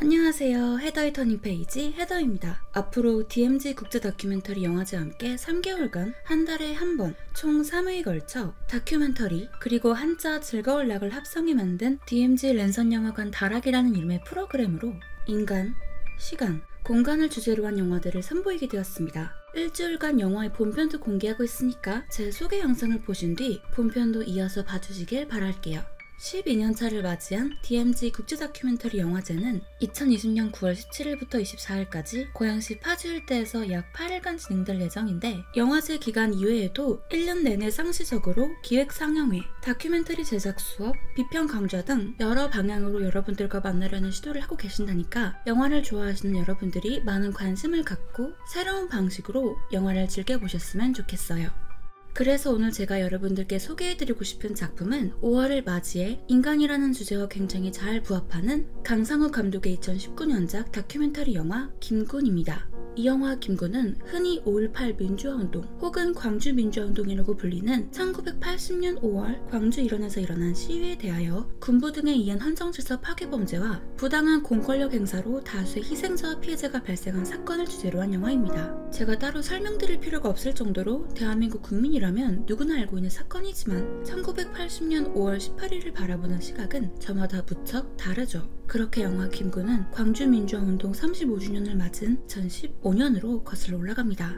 안녕하세요. 헤더의 터닝 페이지 헤더입니다. 앞으로 DMZ 국제 다큐멘터리 영화제와 함께 3개월간 한 달에 한 번 총 3회에 걸쳐 다큐멘터리 그리고 한자 즐거울 락을 합성해 만든 DMZ 랜선 영화관 다락이라는 이름의 프로그램으로 인간, 시간, 공간을 주제로 한 영화들을 선보이게 되었습니다. 일주일간 영화의 본편도 공개하고 있으니까 제 소개 영상을 보신 뒤 본편도 이어서 봐주시길 바랄게요. 12년차를 맞이한 DMZ 국제 다큐멘터리 영화제는 2020년 9월 17일부터 24일까지 고양시 파주일대에서 약 8일간 진행될 예정인데, 영화제 기간 이외에도 1년 내내 상시적으로 기획 상영회, 다큐멘터리 제작 수업, 비평 강좌 등 여러 방향으로 여러분들과 만나려는 시도를 하고 계신다니까 영화를 좋아하시는 여러분들이 많은 관심을 갖고 새로운 방식으로 영화를 즐겨보셨으면 좋겠어요. 그래서 오늘 제가 여러분들께 소개해드리고 싶은 작품은 5월을 맞이해 인간이라는 주제와 굉장히 잘 부합하는 강상우 감독의 2019년작 다큐멘터리 영화 김군입니다. 이 영화 김군은 흔히 5.18 민주화운동 혹은 광주 민주화운동이라고 불리는 1980년 5월 광주 일원에서 일어난 시위에 대하여 군부 등에 의한 헌정질서 파괴 범죄와 부당한 공권력 행사로 다수의 희생자와 피해자가 발생한 사건을 주제로 한 영화입니다. 제가 따로 설명드릴 필요가 없을 정도로 대한민국 국민이라면 누구나 알고 있는 사건이지만 1980년 5월 18일을 바라보는 시각은 저마다 무척 다르죠. 그렇게 영화 김군은 광주 민주화운동 35주년을 맞은 2015년으로 거슬러 올라갑니다.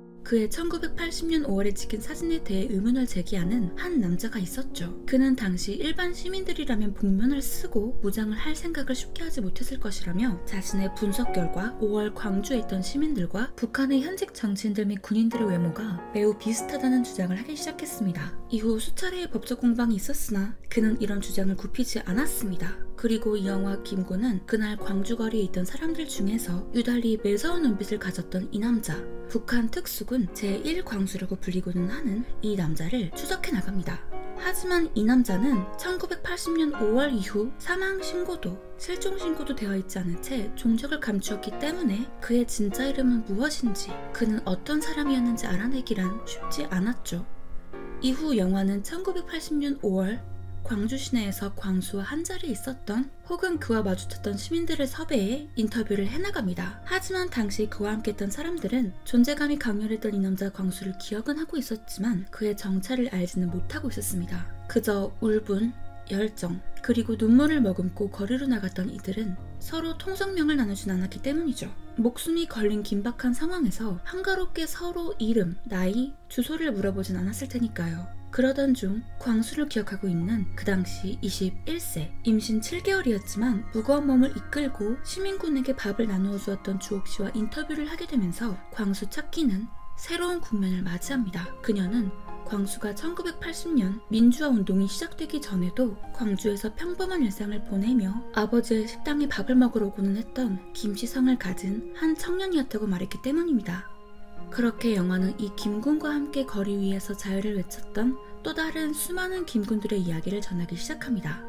그해 1980년 5월에 찍힌 사진에 대해 의문을 제기하는 한 남자가 있었죠. 그는 당시 일반 시민들이라면 복면을 쓰고 무장을 할 생각을 쉽게 하지 못했을 것이라며 자신의 분석 결과 5월 광주에 있던 시민들과 북한의 현직 정치인들 및 군인들의 외모가 매우 비슷하다는 주장을 하기 시작했습니다. 이후 수차례의 법적 공방이 있었으나 그는 이런 주장을 굽히지 않았습니다. 그리고 이 영화 김군은 그날 광주 거리에 있던 사람들 중에서 유달리 매서운 눈빛을 가졌던 이 남자, 북한 특수군 제1광수라고 불리고는 하는 이 남자를 추적해 나갑니다. 하지만 이 남자는 1980년 5월 이후 사망 신고도, 실종 신고도 되어 있지 않은 채 종적을 감추었기 때문에 그의 진짜 이름은 무엇인지, 그는 어떤 사람이었는지 알아내기란 쉽지 않았죠. 이후 영화는 1980년 5월 광주 시내에서 광수와 한자리에 있었던 혹은 그와 마주쳤던 시민들을 섭외해 인터뷰를 해나갑니다. 하지만 당시 그와 함께했던 사람들은 존재감이 강렬했던 이 남자 광수를 기억은 하고 있었지만 그의 정체를 알지는 못하고 있었습니다. 그저 울분, 열정, 그리고 눈물을 머금고 거리로 나갔던 이들은 서로 통성명을 나누진 않았기 때문이죠. 목숨이 걸린 긴박한 상황에서 한가롭게 서로 이름, 나이, 주소를 물어보진 않았을 테니까요. 그러던 중 광수를 기억하고 있는 그 당시 21세, 임신 7개월이었지만 무거운 몸을 이끌고 시민군에게 밥을 나누어 주었던 주옥씨와 인터뷰를 하게 되면서 광수 찾기는 새로운 국면을 맞이합니다. 그녀는 광수가 1980년 민주화 운동이 시작되기 전에도 광주에서 평범한 일상을 보내며 아버지의 식당에 밥을 먹으러 오고는 했던 김시성을 가진 한 청년이었다고 말했기 때문입니다. 그렇게 영화는 이 김군과 함께 거리 위에서 자유를 외쳤던 또 다른 수많은 김군들의 이야기를 전하기 시작합니다.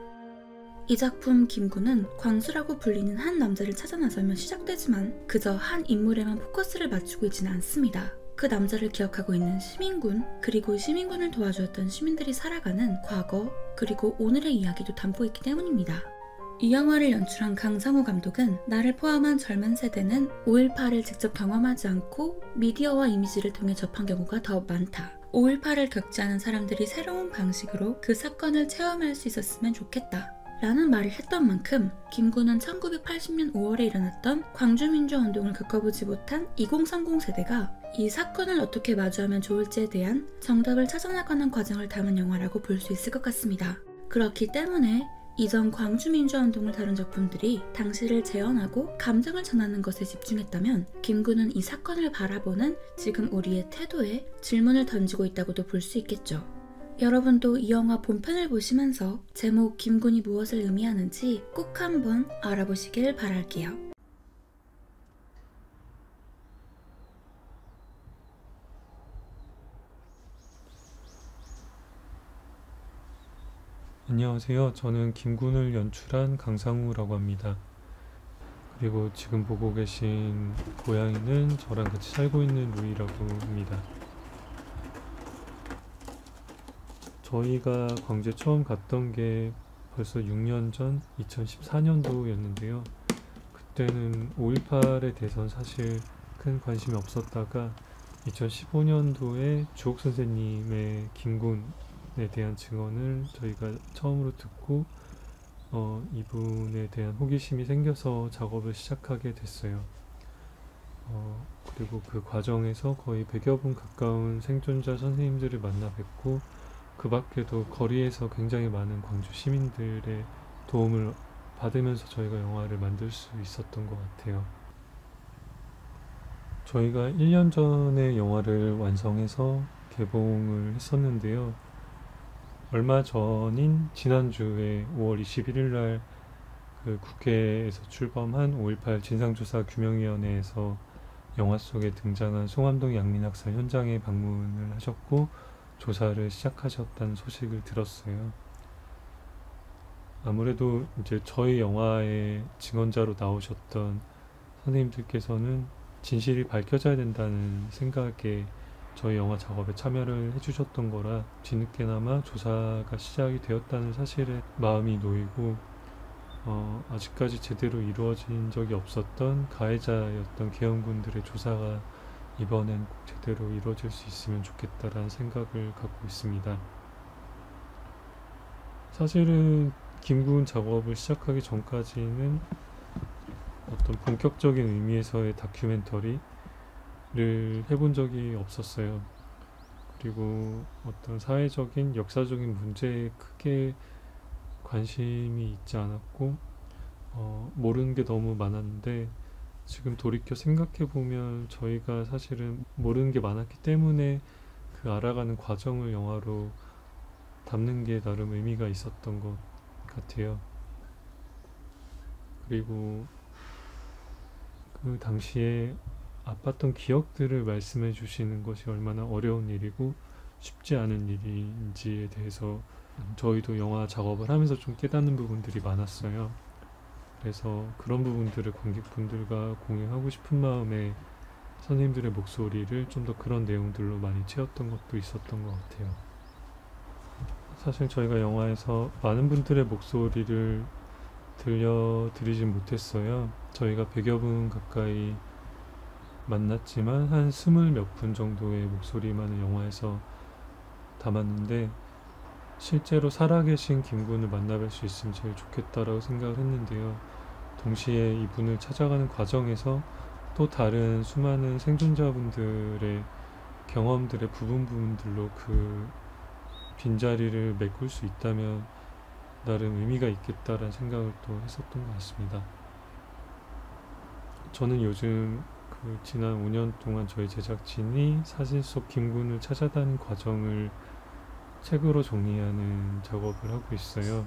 이 작품 김군은 광수라고 불리는 한 남자를 찾아 나서면 시작되지만 그저 한 인물에만 포커스를 맞추고 있지는 않습니다. 그 남자를 기억하고 있는 시민군, 그리고 시민군을 도와주었던 시민들이 살아가는 과거, 그리고 오늘의 이야기도 담고 있기 때문입니다. 이 영화를 연출한 강상우 감독은 나를 포함한 젊은 세대는 5.18을 직접 경험하지 않고 미디어와 이미지를 통해 접한 경우가 더 많다. 5.18을 겪지 않은 사람들이 새로운 방식으로 그 사건을 체험할 수 있었으면 좋겠다. 라는 말을 했던 만큼 김군은 1980년 5월에 일어났던 광주민주화운동을 겪어보지 못한 2030 세대가 이 사건을 어떻게 마주하면 좋을지에 대한 정답을 찾아나가는 과정을 담은 영화라고 볼 수 있을 것 같습니다. 그렇기 때문에 이전 광주민주화운동을 다룬 작품들이 당시를 재현하고 감정을 전하는 것에 집중했다면 김군은 이 사건을 바라보는 지금 우리의 태도에 질문을 던지고 있다고도 볼 수 있겠죠. 여러분도 이 영화 본편을 보시면서 제목 김군이 무엇을 의미하는지 꼭 한번 알아보시길 바랄게요. 안녕하세요. 저는 김군을 연출한 강상우라고 합니다. 그리고 지금 보고 계신 고양이는 저랑 같이 살고 있는 루이라고 합니다. 저희가 광주에 처음 갔던 게 벌써 6년 전 2014년도였는데요. 그때는 5.18에 대해서는 사실 큰 관심이 없었다가 2015년도에 주옥 선생님의 김군에 대한 증언을 저희가 처음으로 듣고 이분에 대한 호기심이 생겨서 작업을 시작하게 됐어요. 그리고 그 과정에서 거의 100여 분 가까운 생존자 선생님들을 만나 뵙고 그 밖에도 거리에서 굉장히 많은 광주 시민들의 도움을 받으면서 저희가 영화를 만들 수 있었던 것 같아요. 저희가 1년 전에 영화를 완성해서 개봉을 했었는데요. 얼마 전인 지난주에 5월 21일 날 그 국회에서 출범한 5.18 진상조사 규명위원회에서 영화 속에 등장한 송암동 양민학살 현장에 방문을 하셨고 조사를 시작하셨다는 소식을 들었어요. 아무래도 이제 저희 영화의 증언자로 나오셨던 선생님들께서는 진실이 밝혀져야 된다는 생각에 저희 영화 작업에 참여를 해주셨던 거라 뒤늦게나마 조사가 시작이 되었다는 사실에 마음이 놓이고 아직까지 제대로 이루어진 적이 없었던 가해자였던 계엄군들의 조사가 이번엔 꼭 제대로 이루어질 수 있으면 좋겠다라는 생각을 갖고 있습니다. 사실은 김군 작업을 시작하기 전까지는 어떤 본격적인 의미에서의 다큐멘터리를 해본 적이 없었어요. 그리고 어떤 사회적인 역사적인 문제에 크게 관심이 있지 않았고 모르는 게 너무 많았는데 지금 돌이켜 생각해보면 저희가 사실은 모르는 게 많았기 때문에 그 알아가는 과정을 영화로 담는 게 나름 의미가 있었던 것 같아요. 그리고 그 당시에 아팠던 기억들을 말씀해 주시는 것이 얼마나 어려운 일이고 쉽지 않은 일인지에 대해서 저희도 영화 작업을 하면서 좀 깨닫는 부분들이 많았어요. 그래서 그런 부분들을 관객분들과 공유하고 싶은 마음에 선생님들의 목소리를 좀 더 그런 내용들로 많이 채웠던 것도 있었던 것 같아요. 사실 저희가 영화에서 많은 분들의 목소리를 들려드리진 못했어요. 저희가 100여 분 가까이 만났지만 한 20 몇 분 정도의 목소리만을 영화에서 담았는데 실제로 살아계신 김군을 만나뵐 수 있으면 제일 좋겠다라고 생각을 했는데요. 동시에 이분을 찾아가는 과정에서 또 다른 수많은 생존자분들의 경험들의 부분들로 그 빈자리를 메꿀 수 있다면 나름 의미가 있겠다라는 생각을 또 했었던 것 같습니다. 저는 요즘 그 지난 5년 동안 저희 제작진이 사진 속 김군을 찾아다니는 과정을 책으로 정리하는 작업을 하고 있어요.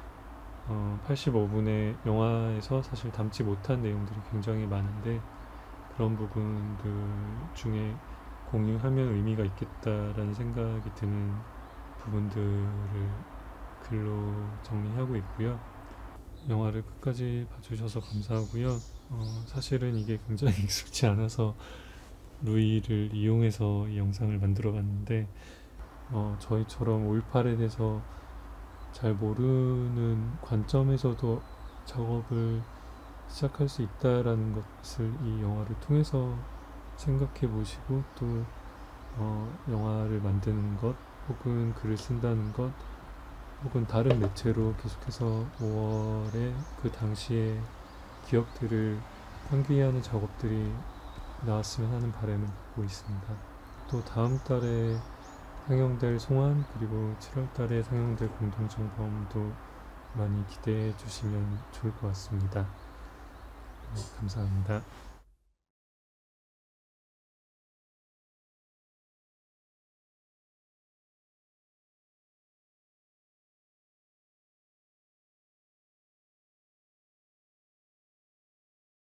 85분의 영화에서 사실 담지 못한 내용들이 굉장히 많은데 그런 부분들 중에 공유하면 의미가 있겠다라는 생각이 드는 부분들을 글로 정리하고 있고요. 영화를 끝까지 봐주셔서 감사하고요. 사실은 이게 굉장히 익숙지 않아서 루이를 이용해서 이 영상을 만들어 봤는데 저희처럼 5.18에 대해서 잘 모르는 관점에서도 작업을 시작할 수 있다라는 것을 이 영화를 통해서 생각해 보시고 또 영화를 만드는 것 혹은 글을 쓴다는 것 혹은 다른 매체로 계속해서 5월에 그 당시의 기억들을 상기하는 작업들이 나왔으면 하는 바람을 갖고 있습니다. 또 다음 달에 상영될 송환 그리고 7월 달에 상영될 공동정범도 많이 기대해 주시면 좋을 것 같습니다. 감사합니다.